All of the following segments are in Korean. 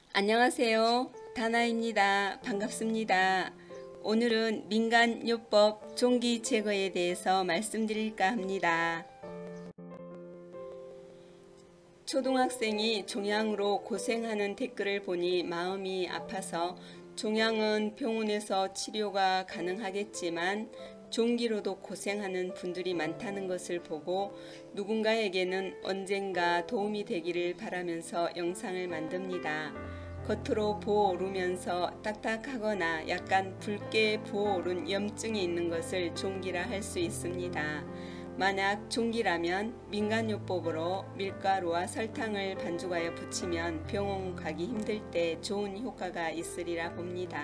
안녕하세요. 다나입니다. 반갑습니다. 오늘은 민간요법 종기 제거에 대해서 말씀드릴까 합니다. 초등학생이 종양으로 고생하는 댓글을 보니 마음이 아파서 종양은 병원에서 치료가 가능하겠지만 종기로도 고생하는 분들이 많다는 것을 보고 누군가에게는 언젠가 도움이 되기를 바라면서 영상을 만듭니다. 겉으로 부어오르면서 딱딱하거나 약간 붉게 부어오른 염증이 있는 것을 종기라 할 수 있습니다. 만약 종기라면 민간요법으로 밀가루와 설탕을 반죽하여 붙이면 병원 가기 힘들 때 좋은 효과가 있으리라 봅니다.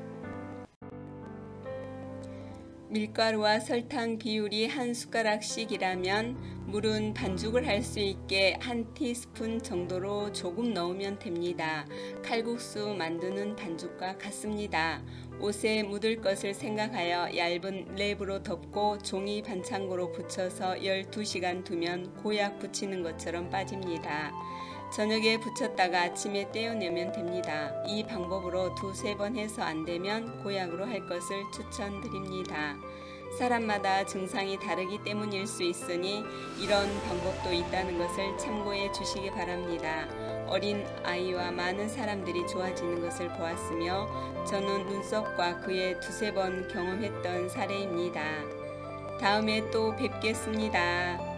밀가루와 설탕 비율이 한 숟가락씩이라면 물은 반죽을 할 수 있게 한 티스푼 정도로 조금 넣으면 됩니다. 칼국수 만드는 반죽과 같습니다. 옷에 묻을 것을 생각하여 얇은 랩으로 덮고 종이 반창고로 붙여서 12시간 두면 고약 붙이는 것처럼 빠집니다. 저녁에 붙였다가 아침에 떼어내면 됩니다. 이 방법으로 두세 번 해서 안되면 고약으로 할 것을 추천드립니다. 사람마다 증상이 다르기 때문일 수 있으니 이런 방법도 있다는 것을 참고해 주시기 바랍니다. 어린 아이와 많은 사람들이 좋아지는 것을 보았으며 저는 눈썹과 그의 두세 번 경험했던 사례입니다. 다음에 또 뵙겠습니다.